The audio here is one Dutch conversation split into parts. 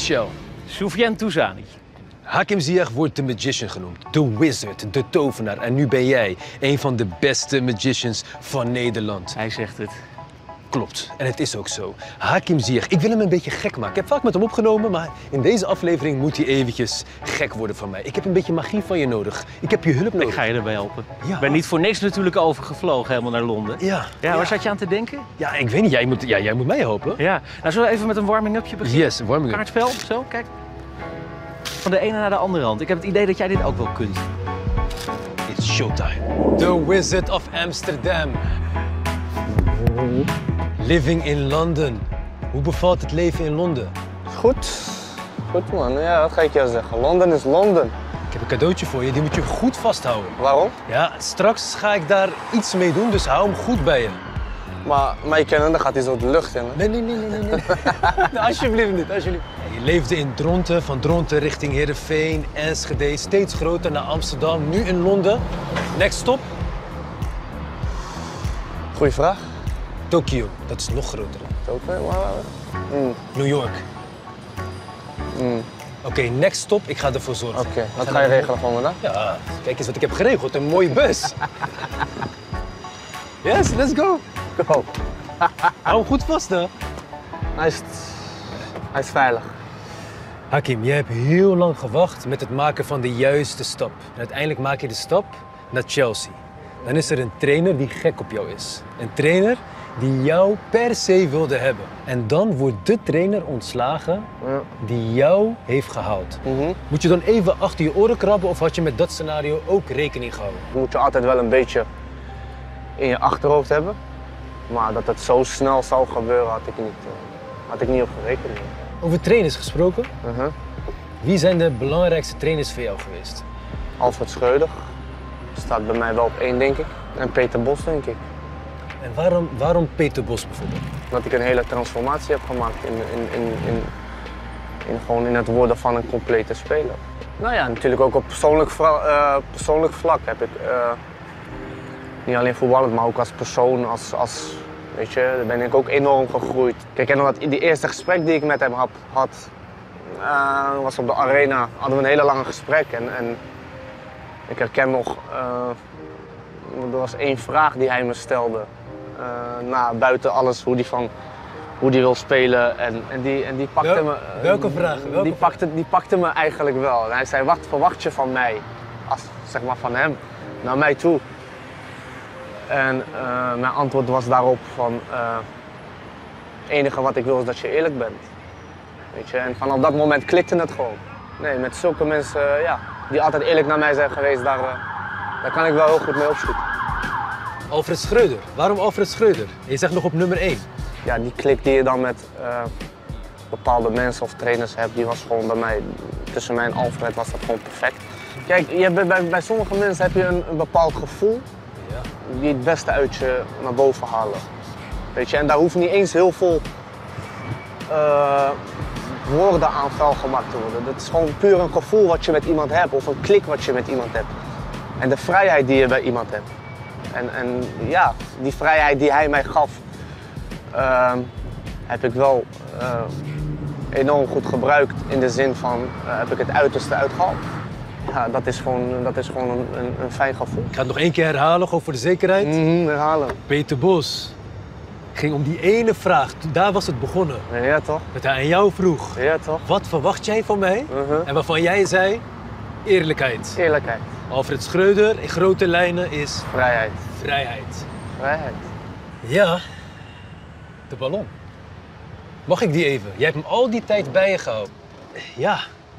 Michel. Soufiane Touzani. Hakim Ziyech wordt de magician genoemd. De wizard, de tovenaar. En nu ben jij een van de beste magicians van Nederland. Hij zegt het. Klopt. En het is ook zo. Hakim Ziyech, ik wil hem een beetje gek maken. Ik heb vaak met hem opgenomen, maar in deze aflevering moet hij eventjes gek worden van mij. Ik heb een beetje magie van je nodig. Ik heb je hulp nodig. Ik ga je erbij helpen. Ja. Ik ben niet voor niks natuurlijk overgevlogen helemaal naar Londen. Ja. Waar zat je aan te denken? Ja, ik weet niet. Jij moet mij helpen. Ja. Nou, zullen we even met een warming-upje beginnen? Yes, warming up. Kaartspel, zo, kijk. Van de ene naar de andere hand. Ik heb het idee dat jij dit ook wel kunt. It's showtime. The Wizard of Amsterdam. Living in London. Hoe bevalt het leven in Londen? Goed. Goed man, ja, wat ga ik jou zeggen? Londen is Londen. Ik heb een cadeautje voor je, die moet je goed vasthouden. Waarom? Ja, straks ga ik daar iets mee doen, dus hou hem goed bij je. Maar mij kennen, dan gaat hij zo de lucht in. Hè? Nee. Nee, alsjeblieft niet, alsjeblieft. Je leefde in Dronten, van Dronten richting Heerenveen, Enschede, steeds groter naar Amsterdam, nu in Londen. Next stop? Goeie vraag. Tokio, dat is nog groter. New York. Oké, next stop, ik ga ervoor zorgen. Oké, wat ga je regelen voor me dan? Ja, kijk eens wat ik heb geregeld, een mooie bus. Yes, let's go. Go. Hou hem goed vast, hè. Hij is veilig. Hakim, jij hebt heel lang gewacht met het maken van de juiste stap. En uiteindelijk maak je de stap naar Chelsea. Dan is er een trainer die gek op jou is. Een trainer die jou per se wilde hebben. En dan wordt de trainer ontslagen die jou heeft gehaald. Moet je dan even achter je oren krabben of had je met dat scenario ook rekening gehouden? Dat moet je altijd wel een beetje in je achterhoofd hebben. Maar dat het zo snel zou gebeuren had ik niet op gerekend. Over trainers gesproken, wie zijn de belangrijkste trainers voor jou geweest? Alfred Schreuder staat bij mij wel op 1, denk ik. En Peter Bos, denk ik. En waarom Peter Bos bijvoorbeeld? Dat ik een hele transformatie heb gemaakt gewoon in het worden van een complete speler. Nou ja, natuurlijk ook op persoonlijk vlak heb ik, niet alleen voetballend, maar ook als persoon, weet je, daar ben ik ook enorm gegroeid. Kijk, en omdat die eerste gesprek die ik met hem had, was op de arena, hadden we een hele lange gesprek en ik herken nog, er was 1 vraag die hij me stelde. Buiten alles hoe die wil spelen en die pakte me. Welke vraag? Die pakte me eigenlijk wel. En hij zei, wat verwacht je van mij? Zeg maar van hem, naar mij toe. En mijn antwoord was daarop van, het enige wat ik wil is dat je eerlijk bent. Weet je? En vanaf dat moment klikte het gewoon. Nee, met zulke mensen die altijd eerlijk naar mij zijn geweest, daar kan ik wel heel goed mee opschieten. Alfred Schreuder. Waarom Alfred Schreuder? Je zegt nog op nummer 1. Ja, die klik die je dan met bepaalde mensen of trainers hebt, die was gewoon bij mij, tussen mij en Alfred was dat gewoon perfect. Kijk, bij sommige mensen heb je een bepaald gevoel die het beste uit je naar boven halen. Weet je, en daar hoeft niet eens heel veel woorden aan vuil gemaakt te worden. Dat is gewoon puur een gevoel wat je met iemand hebt of een klik wat je met iemand hebt. En de vrijheid die je bij iemand hebt. En ja, die vrijheid die hij mij gaf, heb ik wel enorm goed gebruikt in de zin van, heb ik het uiterste uitgehaald. Ja, dat is gewoon een fijn gevoel. Ik ga het nog 1 keer herhalen, gewoon voor de zekerheid. Herhalen. Peter Bos ging om die ene vraag, daar was het begonnen. Ja, toch? Dat hij aan jou vroeg, Ja, toch? wat verwacht jij van mij? En waarvan jij zei, eerlijkheid. Eerlijkheid. Alfred Schreuder in grote lijnen is Vrijheid. vrijheid. Vrijheid. Ja, de ballon. Mag ik die even? Jij hebt hem al die tijd bij je gehouden. Ja,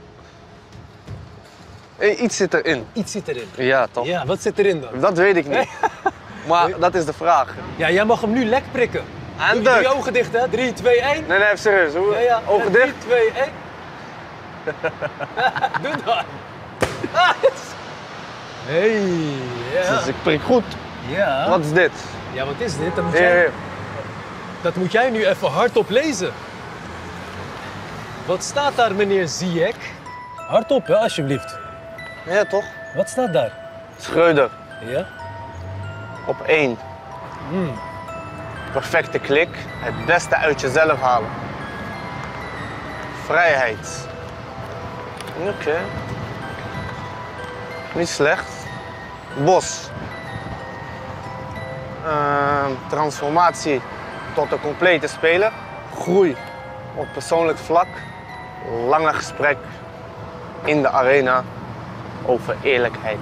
Iets zit erin. iets zit erin. Ja, toch? Ja, wat zit erin dan? Dat weet ik niet. Maar dat is de vraag. Ja, jij mag hem nu lek prikken. En Doe je duk. ogen dicht, hè? 3, 2, 1. Nee, even serieus. Ja. Ogen 3, dicht. 2, 1. Doe dat. Hey, ja. Dus ik prik goed. Ja. Wat is dit? Ja, wat is dit? Hier. Dat moet jij nu even hardop lezen. Wat staat daar, meneer Ziyech? Hardop, hè, alsjeblieft. Ja, toch? Wat staat daar? Schreuder. Ja? Op 1. Perfecte klik. Het beste uit jezelf halen. Vrijheid. Oké. Niet slecht. Bos. Transformatie tot een complete speler. Groei op persoonlijk vlak. Lange gesprek in de arena over eerlijkheid.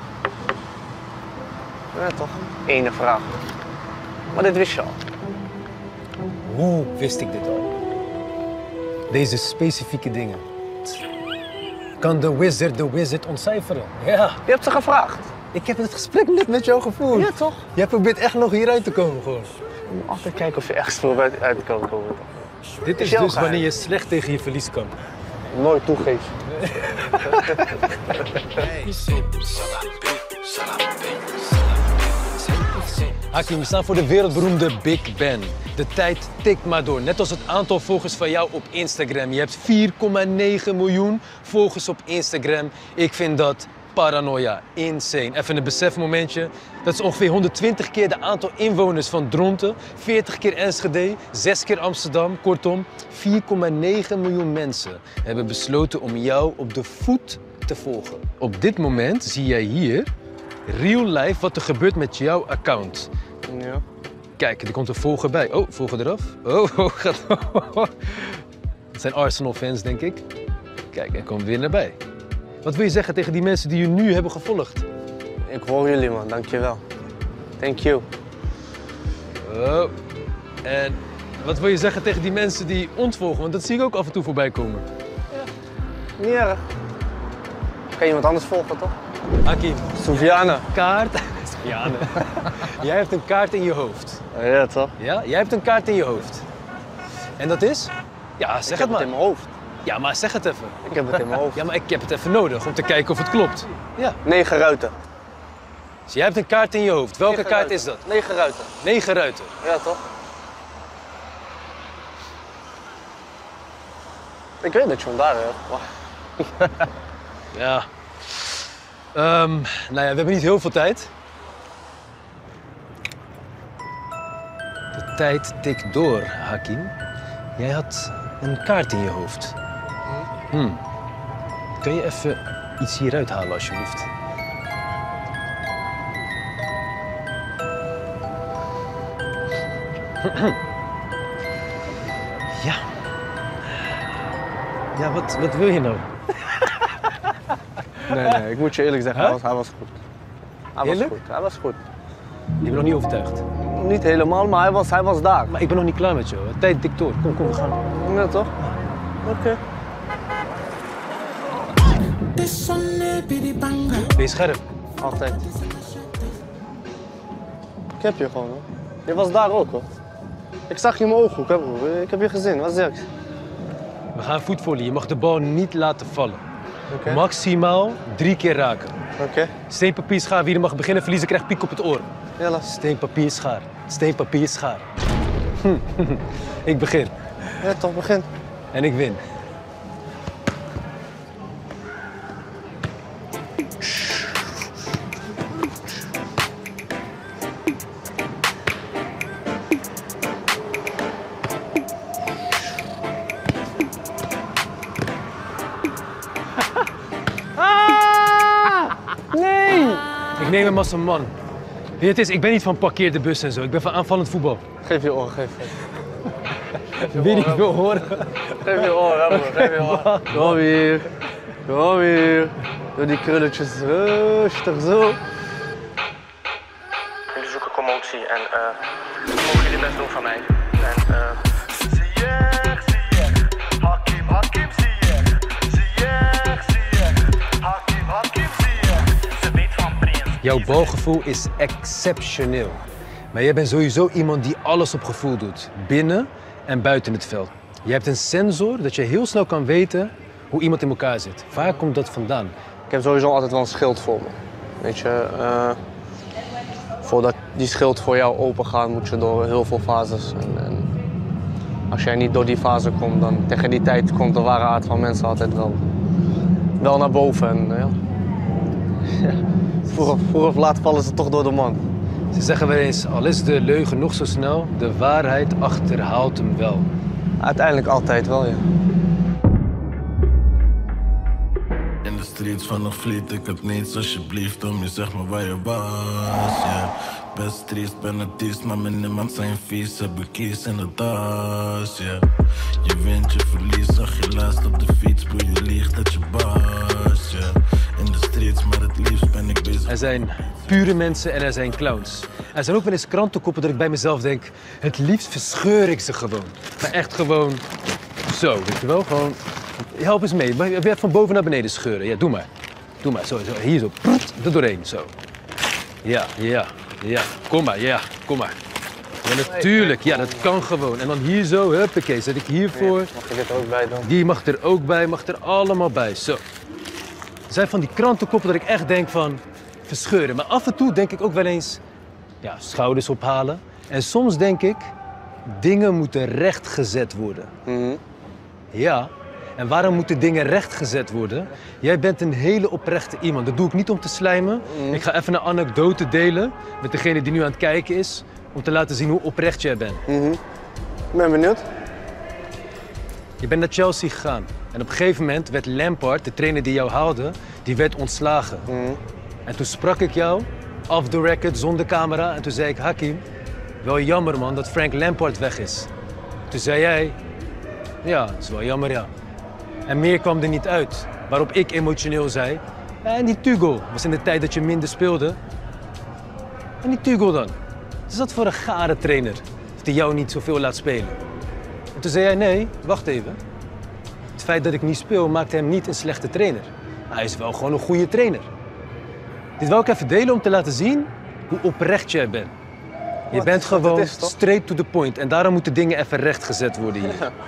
Ja, toch? Ene vraag. Maar dit wist je al. Hoe wist ik dit al? Deze specifieke dingen. Kan de wizard ontcijferen? Ja. Je hebt ze gevraagd. Ik heb het gesprek net met jou gevoerd. Ja, toch? Jij probeert echt nog hieruit te komen, gewoon. Je moet altijd kijken of je ergens probeert uit te komen. Dit is jouw dus geheim. wanneer je slecht tegen je verlies kan. Nooit toegeven. Hakim, we staan voor de wereldberoemde Big Ben. De tijd tikt maar door. Net als het aantal volgers van jou op Instagram. Je hebt 4,9 miljoen volgers op Instagram. Ik vind dat paranoia. Insane. Even een besefmomentje. Dat is ongeveer 120 keer de aantal inwoners van Dronten. 40 keer Enschede. 6 keer Amsterdam. Kortom, 4,9 miljoen mensen hebben besloten om jou op de voet te volgen. Op dit moment zie jij hier real life wat er gebeurt met jouw account. Ja. Kijk, er komt een volger bij. Oh, volger eraf. Gaat. Dat zijn Arsenal-fans, denk ik. Kijk, er komt weer naar bij. Wat wil je zeggen tegen die mensen die je nu hebben gevolgd? Ik hoor jullie, man. Dankjewel. Thank you. Oh. En wat wil je zeggen tegen die mensen die ontvolgen? Want dat zie ik ook af en toe voorbij komen. Niet erg. Kan je iemand anders volgen, toch? Hakim, Soufiane. kaart. Sofiane. Jij hebt een kaart in je hoofd. Ja, toch? Ja? Jij hebt een kaart in je hoofd. En dat is? Ja, zeg Ik heb het maar. het in mijn hoofd. Ja, maar zeg het even. Ik heb het in mijn hoofd. Ja, maar ik heb het even nodig om te kijken of het klopt. Ja. 9 ruiten. Dus jij hebt een kaart in je hoofd. Welke 9 kaart ruiten. is dat? 9 ruiten. 9 ruiten. Ja, toch? Ik weet dat je hem daar hebt. Ja. Nou ja, we hebben niet heel veel tijd. De tijd tikt door, Hakim. Jij had een kaart in je hoofd. Kun je even iets hieruit halen, alsjeblieft? Ja. Ja, wat wil je nou? Nee, ik moet je eerlijk zeggen, Huh? hij was goed. Hij was Eerlijk? goed, hij was goed. Ik ben nog niet overtuigd. Niet helemaal, maar hij was daar. Maar ik ben nog niet klaar met jou. De tijd tikt door. Kom, we gaan. Ja, toch? Oké. Ben je scherp? Altijd. Ik heb je gewoon, hoor. Je was daar ook, hoor. Ik zag je in mijn ogen, ik heb je gezien. Wat zeg ik? We gaan voetvollen. Je mag de bal niet laten vallen. Oké. Maximaal 3 keer raken. Oké. Steen, papier, schaar. Wie er mag beginnen verliezen krijgt piek op het oor. Jalla. Steen, papier, schaar. Steen, papier, schaar. Ik begin. Ja, toch, begin. En ik win. Nee! Ik neem hem als een man. Weet je, het is, ik ben niet van parkeer de bus en zo. Ik ben van aanvallend voetbal. Geef je oren, geef. Wie niet wil horen. Geef je oren, geef je oren. Kom hier. Kom hier. Doe die krulletjes rustig zo. Jullie zoeken commotie en mogen jullie best doen van mij. En Hakim, ze weet van Prins. Jouw balgevoel is exceptioneel. Maar jij bent sowieso iemand die alles op gevoel doet. Binnen en buiten het veld. Je hebt een sensor dat je heel snel kan weten hoe iemand in elkaar zit. Waar komt dat vandaan? ik heb sowieso altijd wel een schild voor me. Weet je, voordat die schild voor jou open gaat, moet je door heel veel fases. En als jij niet door die fase komt, dan tegen die tijd komt de ware aard van mensen altijd wel naar boven. En, ja. Vroeg of laat vallen ze toch door de man. Ze zeggen wel eens, al is de leugen nog zo snel, de waarheid achterhaalt hem wel. Uiteindelijk altijd wel, ja. streets van een vliet, ik heb niets alsjeblieft om je, zeg maar waar je was, yeah. Best triest, ben artiest, maar met niemand zijn vies, heb ik kies in de tas, yeah. Je wint, je verliest, zag je laatst op de fiets, boe je liegt dat je baas, yeah. In de streets, maar het liefst ben ik bezig. Er zijn pure mensen en er zijn clowns. Er zijn ook wel eens krantenkoppen dat ik bij mezelf denk, het liefst verscheur ik ze gewoon. Maar echt gewoon zo, weet je wel? Gewoon, help eens mee. Je hebt van boven naar beneden scheuren. Ja, doe maar. Doe maar, zo, hier zo. Er doorheen, zo. Ja. Kom maar, kom maar. Ja, natuurlijk. Ja, dat kan gewoon. En dan hier zo, huppakee, zet ik hiervoor. Mag ik dit ook bij doen? Die mag er ook bij, mag er allemaal bij. Zo. Er zijn van die krantenkoppen dat ik echt denk van verscheuren. Maar af en toe denk ik ook wel eens, ja, schouders ophalen. En soms denk ik, dingen moeten rechtgezet worden. Ja. En waarom moeten dingen rechtgezet worden? Jij bent een hele oprechte iemand. Dat doe ik niet om te slijmen. Ik ga even een anekdote delen met degene die nu aan het kijken is. Om te laten zien hoe oprecht jij bent. Ik ben benieuwd. Je bent naar Chelsea gegaan. En op een gegeven moment werd Lampard, de trainer die jou haalde, die werd ontslagen. En toen sprak ik jou, off the record, zonder camera. En toen zei ik, Hakim, wel jammer man dat Frank Lampard weg is. Toen zei jij, ja, dat is wel jammer ja. En meer kwam er niet uit. Waarop ik emotioneel zei, en die Tuchel was in de tijd dat je minder speelde. En die Tuchel dan? Wat is dat voor een gare trainer, die jou niet zoveel laat spelen? En toen zei jij, nee, wacht even. Het feit dat ik niet speel maakt hem niet een slechte trainer. Hij is wel gewoon een goede trainer. Dit wil ik even delen om te laten zien hoe oprecht jij bent. Je bent gewoon straight to the point. En daarom moeten dingen even rechtgezet worden hier. Ja.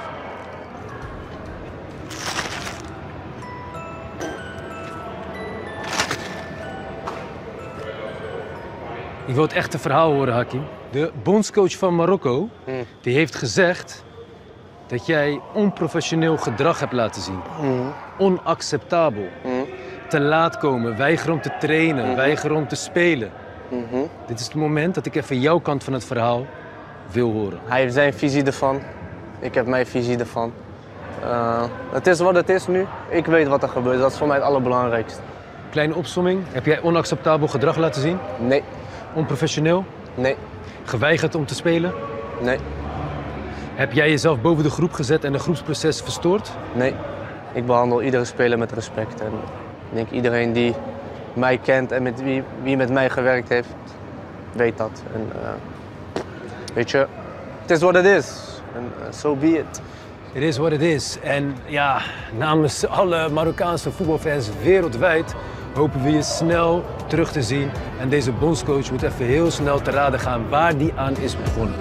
Ik wil het echte verhaal horen, Hakim. De bondscoach van Marokko die heeft gezegd dat jij onprofessioneel gedrag hebt laten zien. Onacceptabel. Te laat komen, weigeren om te trainen, weigeren om te spelen. Dit is het moment dat ik even jouw kant van het verhaal wil horen. Hij heeft zijn visie ervan. Ik heb mijn visie ervan. Het is wat het is nu. Ik weet wat er gebeurt. Dat is voor mij het allerbelangrijkste. Kleine opsomming. Heb jij onacceptabel gedrag laten zien? Nee. Onprofessioneel? Nee. Geweigerd om te spelen? Nee. Heb jij jezelf boven de groep gezet en het groepsproces verstoord? Nee. Ik behandel iedere speler met respect. En ik denk iedereen die mij kent en wie met mij gewerkt heeft, weet dat. En, weet je, het is wat het is. En so be it. Het is wat het is. En ja, namens alle Marokkaanse voetbalfans wereldwijd hopen we je snel terug te zien. En deze bondscoach moet even heel snel te raden gaan waar die aan is begonnen.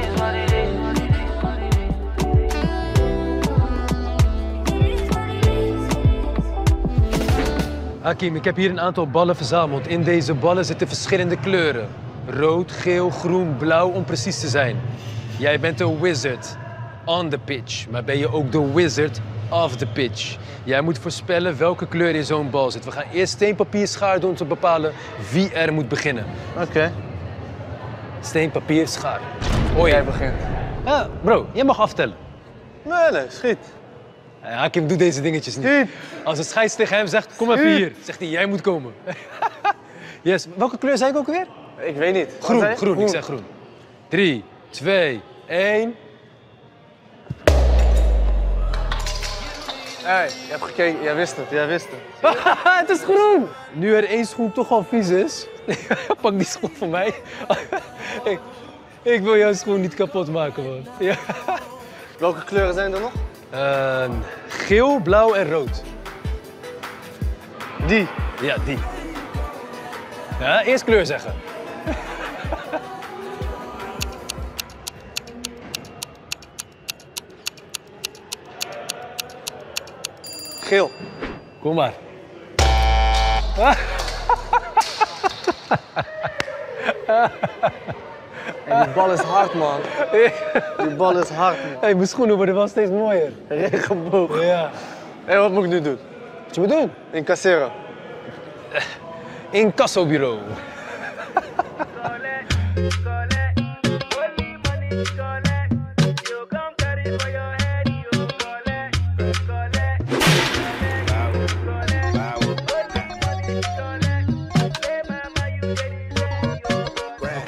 Hakim, ik heb hier een aantal ballen verzameld. In deze ballen zitten verschillende kleuren. Rood, geel, groen, blauw om precies te zijn. Jij bent een wizard on the pitch, maar ben je ook de wizard off the pitch. Jij moet voorspellen welke kleur in zo'n bal zit. We gaan eerst steen, papier, schaar doen om te bepalen wie er moet beginnen. Oké. Steen, papier, schaar. Jij begint. Ah, bro, jij mag aftellen. Nee, schiet. Hakim doet deze dingetjes niet. Schiet. Als een scheids tegen hem zegt, kom even hier, zegt hij, jij moet komen. Yes. Welke kleur zei ik ook weer? Ik weet niet. Groen, groen, ik zeg groen. 3, 2, 1. Hey, je hebt gekeken, jij wist het. Het is groen! Nu er één schoen toch al vies is, pak die schoen van mij. Ik wil jouw schoen niet kapot maken, man. Ja. Welke kleuren zijn er nog? Geel, blauw en rood. Die. Ja, die. Ja, eerst kleur zeggen. Geel. Kom maar. En die bal is hard, man. Die bal is hard, man. Hey, mijn schoenen worden wel steeds mooier. Regenboog. Ja. Hé, wat moet ik nu doen? Wat je moet doen? Incasseren. Incassobureau.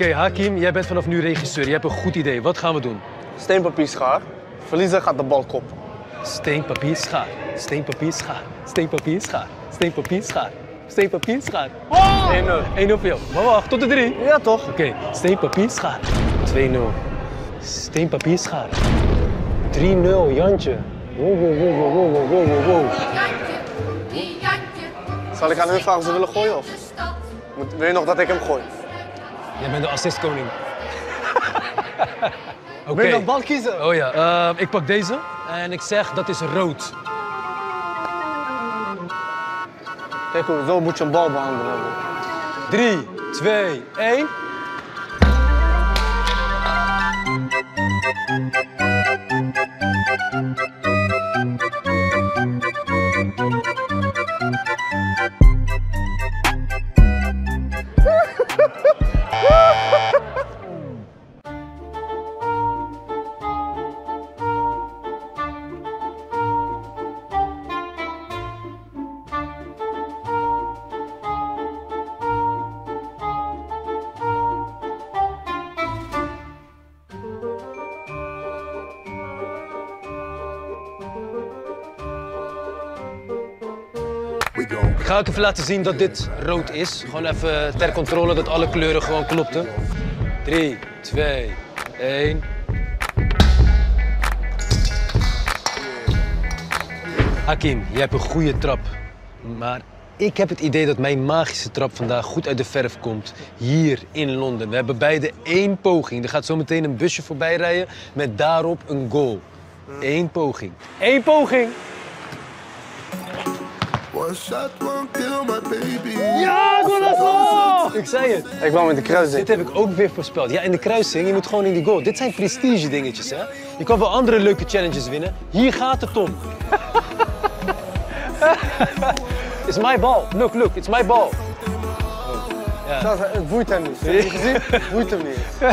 Oké, Hakim, jij bent vanaf nu regisseur. Je hebt een goed idee. Wat gaan we doen? Steen, papier, schaar. Verliezer gaat de bal koppen. Steen, papier, schaar. Steen, papier, schaar. Steen, papier, schaar. Steen, papier, schaar. Steen, papier, schaar. 1-0 voor jou. Maar wacht, tot de 3. Ja, toch? Oké, steen, papier, schaar. 2-0. Steen, papier, schaar. 3-0, Jantje. Wow. Zal ik aan hun vragen of ze willen gooien? Of? Wil je nog dat ik hem gooi? Jij bent de assistkoning. Oké. Wil je nog bal kiezen? Oh ja, ik pak deze en ik zeg dat is rood. Kijk hoe, zo moet je een bal behandelen. 3, 2, 1. Ik ga ook even laten zien dat dit rood is. Gewoon even ter controle dat alle kleuren gewoon klopten. 3, 2, 1. Hakim, jij hebt een goede trap. Maar ik heb het idee dat mijn magische trap vandaag goed uit de verf komt. Hier in Londen. We hebben beide 1 poging. Er gaat zo meteen een busje voorbij rijden met daarop een goal. 1 poging. 1 poging! One shot won't kill my baby. Ja, Golazo! Ik zei het. Ik wou met de kruising. Dit heb ik ook weer voorspeld. Ja, in de kruising, je moet gewoon in die goal. Dit zijn prestige dingetjes, hè. Je kan wel andere leuke challenges winnen. Hier gaat het om. It's my ball. Look, it's my ball. Het boeit hem niet. Heb je gezien? Het boeit hem niet.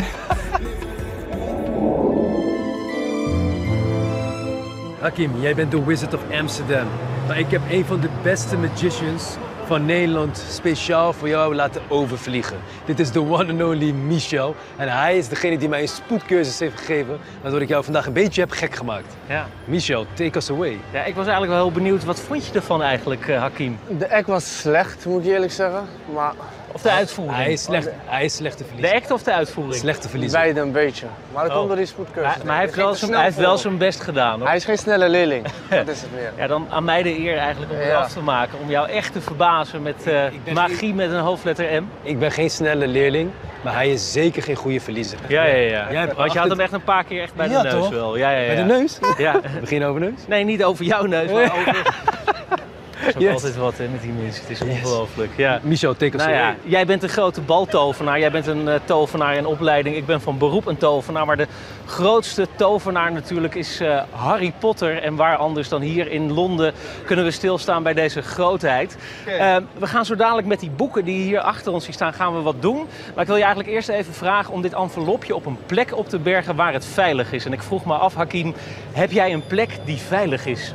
Hakim, jij bent de Wizard of Amsterdam. Maar ik heb een van de beste magicians van Nederland speciaal voor jou laten overvliegen. Dit is de one and only Michel. En hij is degene die mij een spoedcursus heeft gegeven, waardoor ik jou vandaag een beetje heb gek gemaakt. Ja. Michel, take us away. Ja, ik was eigenlijk wel heel benieuwd. Wat vond je ervan eigenlijk, Hakim? De act was slecht, moet ik eerlijk zeggen. Maar Of de uitvoering? Hij is slecht te De verliezen. act of de uitvoering? Slecht te verliezen. beide een beetje. Maar dat komt door die spoedcursus. Maar hij heeft wel zijn best gedaan, hoor. Hij is geen snelle leerling. Dat is het meer. Ja, dan aan mij de eer eigenlijk om het Ja. af te maken. Om jou echt te verbazen met magie met een hoofdletter M. Ik ben geen snelle leerling, maar hij is zeker geen goede verliezer. Ja. hebt Want je had hem echt een paar keer echt bij de Ja, neus toch? wel. Ja. Bij de neus? Ja. We beginnen over neus? Nee, niet over jouw neus, maar over... Het is ook Yes. altijd wat hè, met die mensen. Het is ongelooflijk. Ja. Michel, take us Nou ja, away. jij bent een grote baltovenaar. Jij bent een tovenaar in opleiding. Ik ben van beroep een tovenaar. Maar de grootste tovenaar natuurlijk is Harry Potter. En waar anders dan hier in Londen kunnen we stilstaan bij deze grootheid. We gaan zo dadelijk met die boeken die hier achter ons staan, gaan we wat doen. Maar ik wil je eigenlijk eerst even vragen om dit envelopje op een plek op te bergen waar het veilig is. En ik vroeg me af, Hakim, heb jij een plek die veilig is?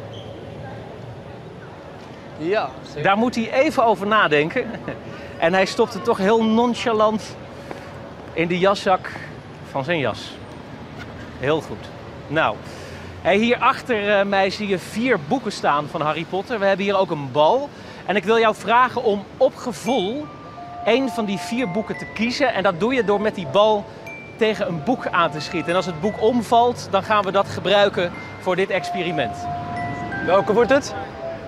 Ja, zeker. Daar moet hij even over nadenken. En hij stopt het toch heel nonchalant in de jaszak van zijn jas. Heel goed. Nou, hier achter mij zie je 4 boeken staan van Harry Potter. We hebben hier ook een bal. En ik wil jou vragen om op gevoel 1 van die 4 boeken te kiezen. En dat doe je door met die bal tegen een boek aan te schieten. En als het boek omvalt, dan gaan we dat gebruiken voor dit experiment. Welke wordt het?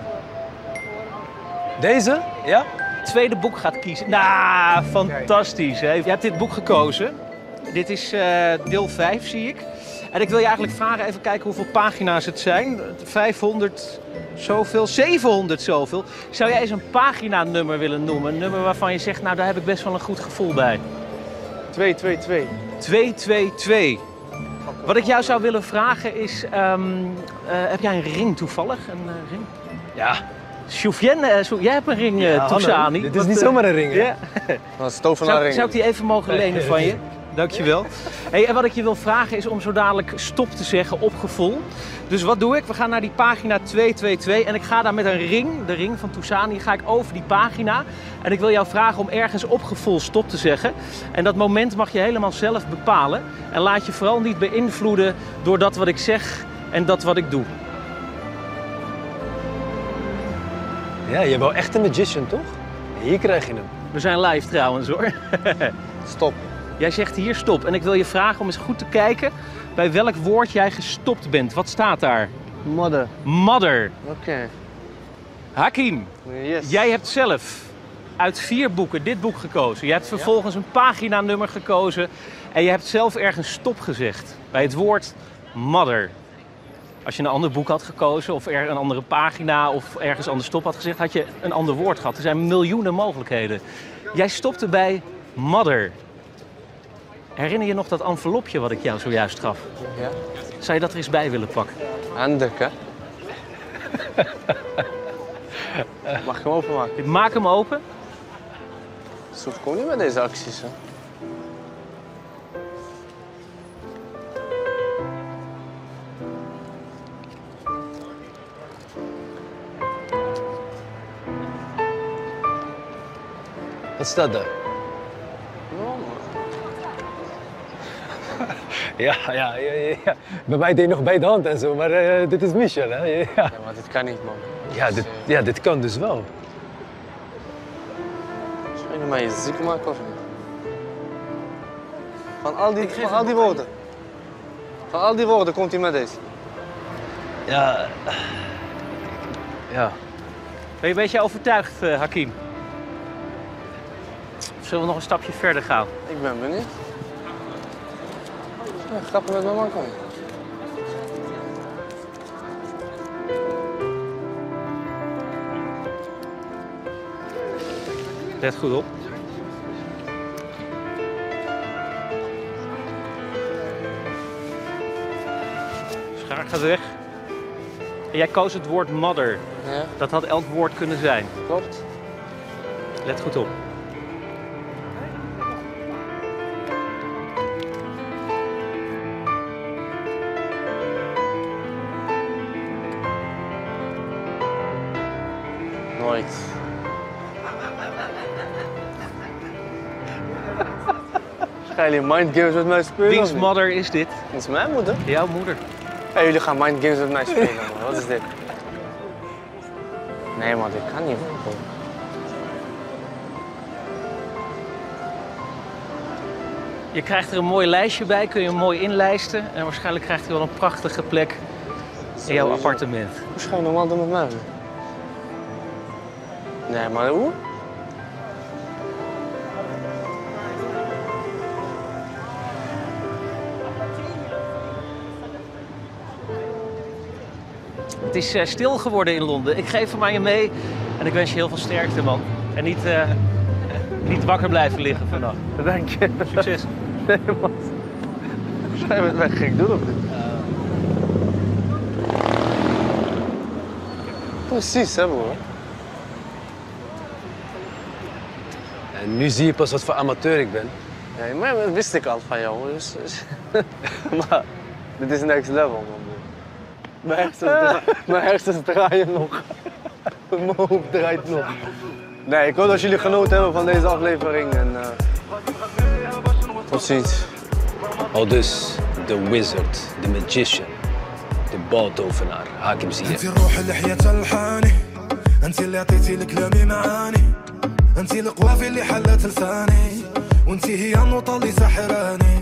Deze? Ja? Tweede boek gaat kiezen. Nou, fantastisch. Hè? Je hebt dit boek gekozen. Dit is deel 5, zie ik. En ik wil je eigenlijk vragen, even kijken hoeveel pagina's het zijn. 500 zoveel, 700 zoveel. Zou jij eens een paginanummer willen noemen? Een nummer waarvan je zegt, nou daar heb ik best wel een goed gevoel bij. 222. 222. Wat ik jou zou willen vragen is, heb jij een ring toevallig? Een ring? Ja. Soufiane, jij hebt een ring, Toussani. Dit is niet zomaar een ring, hè? Ja. Dat is tovenaarring. Zou ik die even mogen lenen van je? Dankjewel. Hey, en wat ik je wil vragen is om zo dadelijk stop te zeggen op gevoel. Dus wat doe ik? We gaan naar die pagina 222 en ik ga daar met een ring, de ring van Toussani, ga ik over die pagina. En ik wil jou vragen om ergens op gevoel stop te zeggen. En dat moment mag je helemaal zelf bepalen. En laat je vooral niet beïnvloeden door dat wat ik zeg en dat wat ik doe. Ja, je bent wel echt een magician, toch? Hier krijg je hem. We zijn live trouwens hoor. Stop. Jij zegt hier stop. En ik wil je vragen om eens goed te kijken bij welk woord jij gestopt bent. Wat staat daar? Modder. Mother. Oké. Hakim, Yes. jij hebt zelf uit 4 boeken dit boek gekozen. Je hebt vervolgens een paginanummer gekozen en je hebt zelf ergens stop gezegd bij het woord mother. Als je een ander boek had gekozen of er een andere pagina of ergens anders stop had gezegd, had je een ander woord gehad. Er zijn miljoenen mogelijkheden. Jij stopte bij mother. Herinner je nog dat envelopje wat ik jou zojuist gaf? Ja. Zou je dat er eens bij willen pakken? Handig, hè? Mag ik hem openmaken? Maak hem open. Dat hoeft gewoon niet met deze acties, hè? Wat staat daar? Ja. Bij mij deed je nog bij de hand en zo, maar dit is Michel, hè? Ja, Ja, maar dit kan niet, man. dit kan dus wel. Zou je mij ziek maken of niet? Van al die woorden. Van al die woorden komt hij met deze. Ja. Ben je een beetje overtuigd, Hakim? Of zullen we nog een stapje verder gaan? Ik ben benieuwd. Ja, grappen met mijn man komen. Let goed op. Schaar gaat weg. En jij koos het woord mother. Ja, Dat had elk woord kunnen zijn. klopt. Let goed op. Nooit. Gaan jullie mindgames met mij spelen? Wiens of niet? mother is dit? Dat is mijn moeder. Jouw moeder. Hey, jullie gaan mindgames met mij spelen, man. Wat is dit? Nee, man, dit kan niet, man. Je krijgt er een mooi lijstje bij, kun je hem mooi inlijsten. En waarschijnlijk krijgt hij wel een prachtige plek in jouw appartement. Hoe ga je normaal doen met mij? Nee, maar hoe? Het is stil geworden in Londen. Ik geef hem aan je mee en ik wens je heel veel sterkte, man. En niet wakker blijven liggen vannacht. Dank je. Succes. Nee, man. Ga je met mij gek doen of niet? Precies, hè, broer. En nu zie je pas wat voor amateur ik ben. Ja, maar dat wist ik al van jou. Maar dit is next level, man. Mijn hersens draaien nog. Mijn hoofd draait nog. Nee, ik hoop dat jullie genoten hebben van deze aflevering. En tot ziens. Al dus de wizard, de magician, de baltovenaar, Hakim Ziyech. انتي الروح اللي حياتها الحاني انتي اللي عطيتي لكلامي معاني انتي القوافي اللي حلت لساني وانتي هي النوطة اللي سحراني